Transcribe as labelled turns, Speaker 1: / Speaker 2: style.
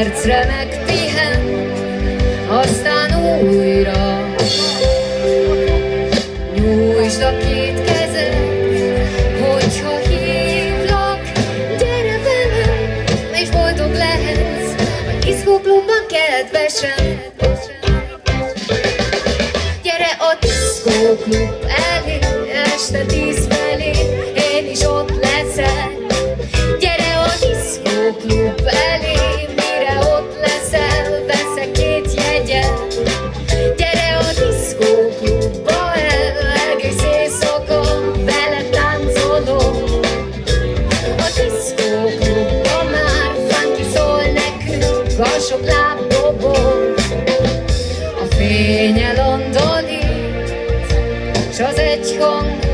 Speaker 1: percre megpihen, aztán újra nyújtsd a két kezed, hogyha hívlak, gyere velem, és boldog lehetsz a diszkóklubban kedvesen. Gyere a diszkóklub elé, este 10 felé, én is ott leszek. Gyere a diszkóklub elé, mire ott leszel, veszek 2 jegyet. Gyere a diszkóklubba el, egész éjszaka veled táncolom. A diszkóklubban már funky szól nekünk, a sok lábdobol. A fény elondolít, s az egy hang